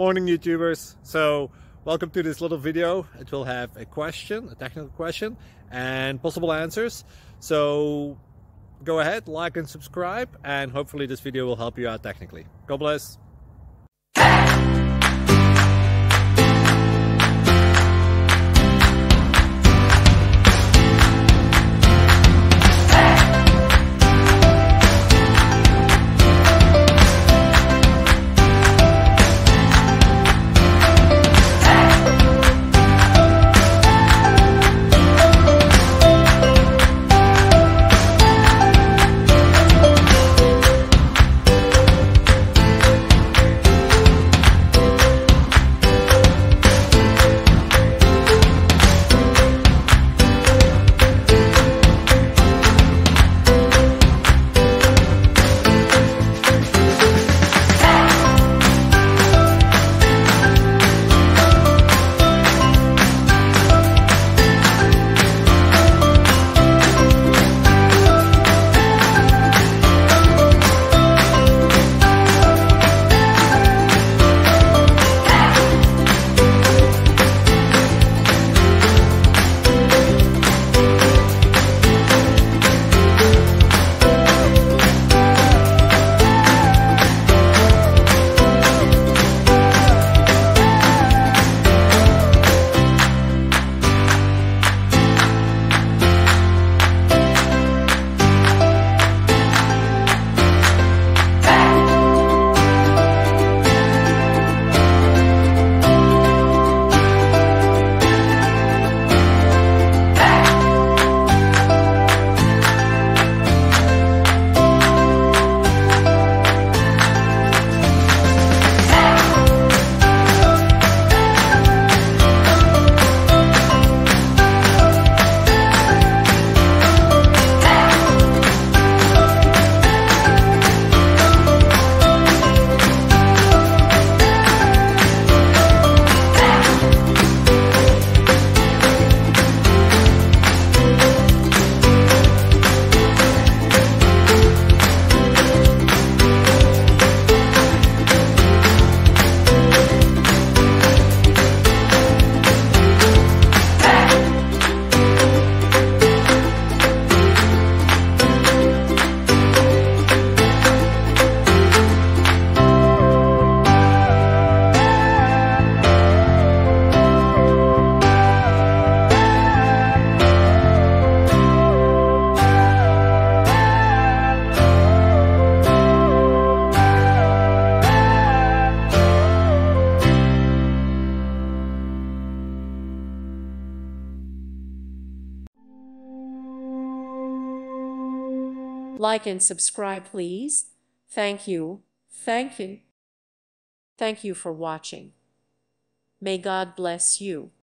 Morning YouTubers. So welcome to this little video. It will have a question, a technical question, and possible answers. So go ahead, like and subscribe, and hopefully this video will help you out technically. God bless. Like and subscribe, please. Thank you. Thank you. Thank you for watching. May God bless you.